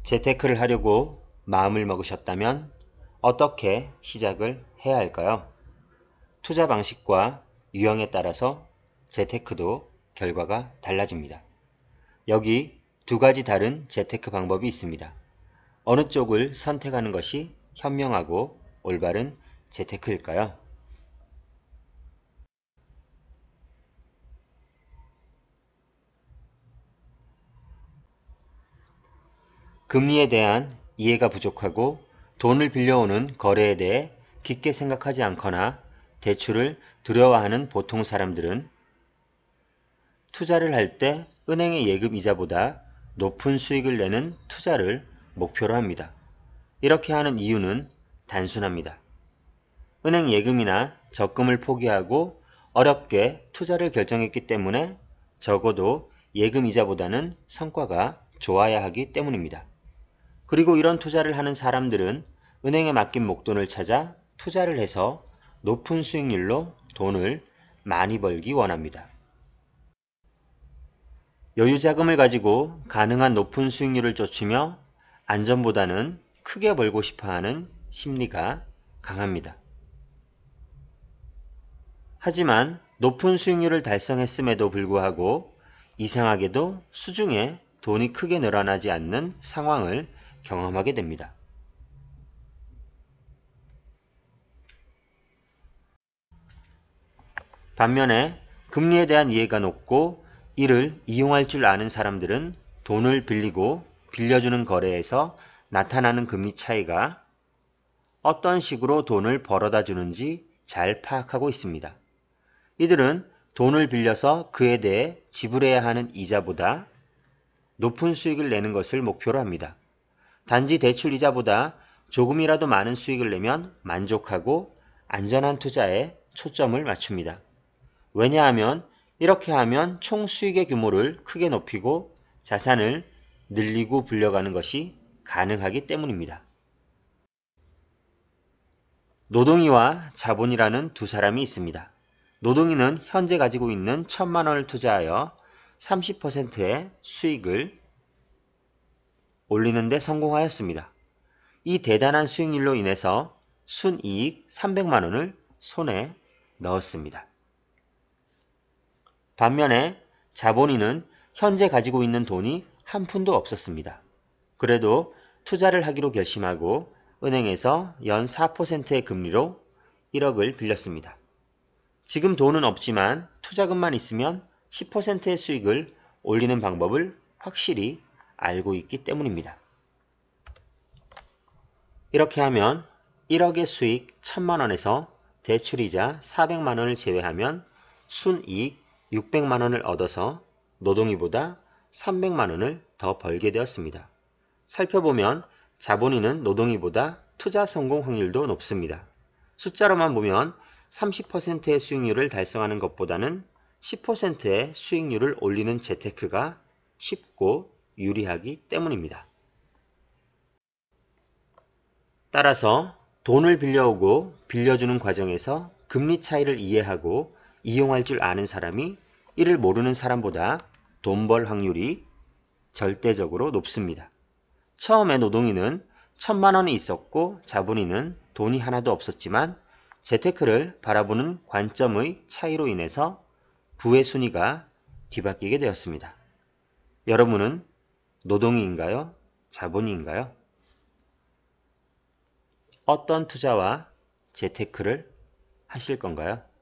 재테크를 하려고 마음을 먹으셨다면 어떻게 시작을 해야 할까요? 투자 방식과 유형에 따라서 재테크도 결과가 달라집니다. 여기 두 가지 다른 재테크 방법이 있습니다. 어느 쪽을 선택하는 것이 현명하고 올바른 재테크일까요? 금리에 대한 이해가 부족하고 돈을 빌려오는 거래에 대해 깊게 생각하지 않거나 대출을 두려워하는 보통 사람들은 투자를 할 때 은행의 예금 이자보다 높은 수익을 내는 투자를 목표로 합니다. 이렇게 하는 이유는 단순합니다. 은행 예금이나 적금을 포기하고 어렵게 투자를 결정했기 때문에 적어도 예금 이자보다는 성과가 좋아야 하기 때문입니다. 그리고 이런 투자를 하는 사람들은 은행에 맡긴 목돈을 찾아 투자를 해서 높은 수익률로 돈을 많이 벌기 원합니다. 여유자금을 가지고 가능한 높은 수익률을 쫓으며 안전보다는 크게 벌고 싶어하는 심리가 강합니다. 하지만 높은 수익률을 달성했음에도 불구하고 이상하게도 수중에 돈이 크게 늘어나지 않는 상황을 경험하게 됩니다. 반면에 금리에 대한 이해가 높고 이를 이용할 줄 아는 사람들은 돈을 빌리고 빌려주는 거래에서 나타나는 금리 차이가 어떤 식으로 돈을 벌어다 주는지 잘 파악하고 있습니다. 이들은 돈을 빌려서 그에 대해 지불해야 하는 이자보다 높은 수익을 내는 것을 목표로 합니다. 단지 대출 이자보다 조금이라도 많은 수익을 내면 만족하고 안전한 투자에 초점을 맞춥니다. 왜냐하면 이렇게 하면 총 수익의 규모를 크게 높이고 자산을 늘리고 불려가는 것이 가능하기 때문입니다. 노동이와 자본이라는 두 사람이 있습니다. 노동이는 현재 가지고 있는 1,000만 원을 투자하여 30%의 수익을 올리는 데 성공하였습니다. 이 대단한 수익률로 인해서 순이익 300만 원을 손에 넣었습니다. 반면에 자본인은 현재 가지고 있는 돈이 한 푼도 없었습니다. 그래도 투자를 하기로 결심하고 은행에서 연 4%의 금리로 1억을 빌렸습니다. 지금 돈은 없지만 투자금만 있으면 10%의 수익을 올리는 방법을 확실히 알고 있기 때문입니다. 이렇게 하면 1억의 수익 1,000만 원에서 대출이자 400만 원을 제외하면 순이익 600만 원을 얻어서 노동이보다 300만 원을 더 벌게 되었습니다. 살펴보면 자본인은 노동이보다 투자 성공 확률도 높습니다. 숫자로만 보면 30%의 수익률을 달성하는 것보다는 10%의 수익률을 올리는 재테크가 쉽고 유리하기 때문입니다. 따라서 돈을 빌려오고 빌려주는 과정에서 금리 차이를 이해하고 이용할 줄 아는 사람이 이를 모르는 사람보다 돈 벌 확률이 절대적으로 높습니다. 처음에 노동인은 1,000만 원이 있었고 자본인은 돈이 하나도 없었지만 재테크를 바라보는 관점의 차이로 인해서 부의 순위가 뒤바뀌게 되었습니다. 여러분은 노동인가요? 자본인가요? 어떤 투자와 재테크를 하실 건가요?